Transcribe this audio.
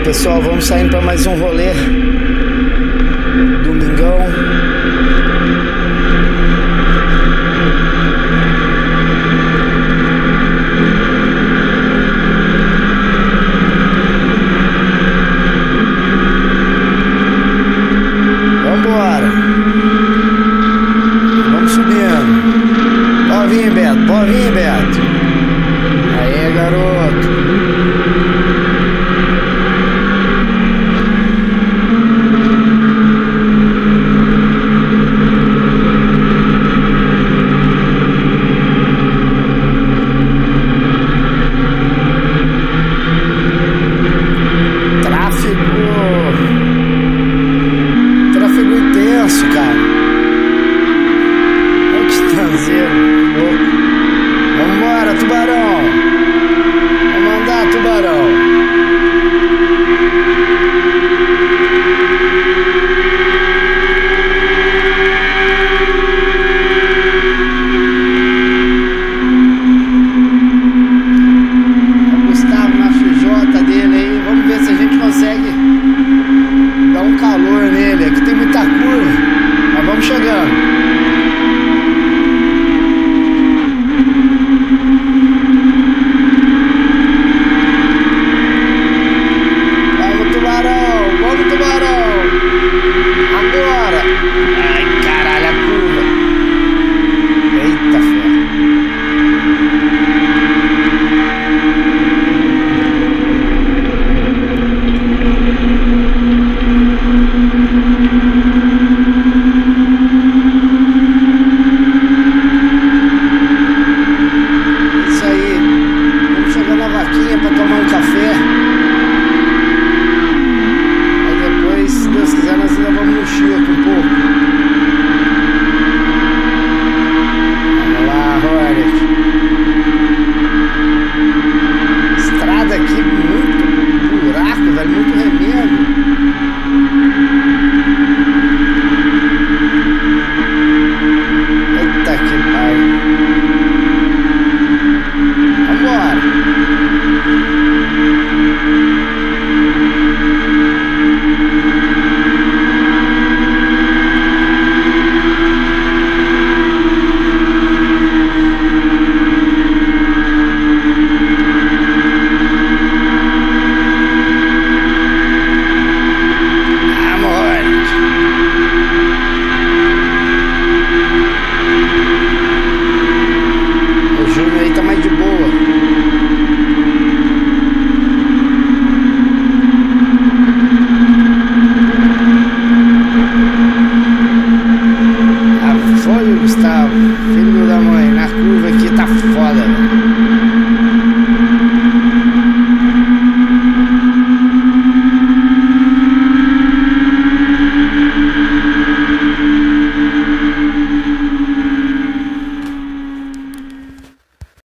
Pessoal, vamos saindo para mais um rolê. Domingão. Vambora. Vamos subindo. Pode vir, Beto. Pode vir, Beto. Aê, garoto. Tráfego intenso, cara. Olha que transeiro louco. Vambora, tubarão. Vamos andar, tubarão. O Gustavo na FJ dele aí. Vamos ver se a gente consegue dar um calor nele. Aqui tem muita curva, mas vamos chegando. Vamos, tubarão! Vamos, tubarão! Agora! Ai, caralho, a curva! Eita, ferro! Isso aí, vamos chegar na vaquinha para tomar um café. Aí depois, se Deus quiser, nós ainda vamos no Chico um pouco. Vamos lá, Hornet. Estrada aqui, muito buraco, velho, muito remendo.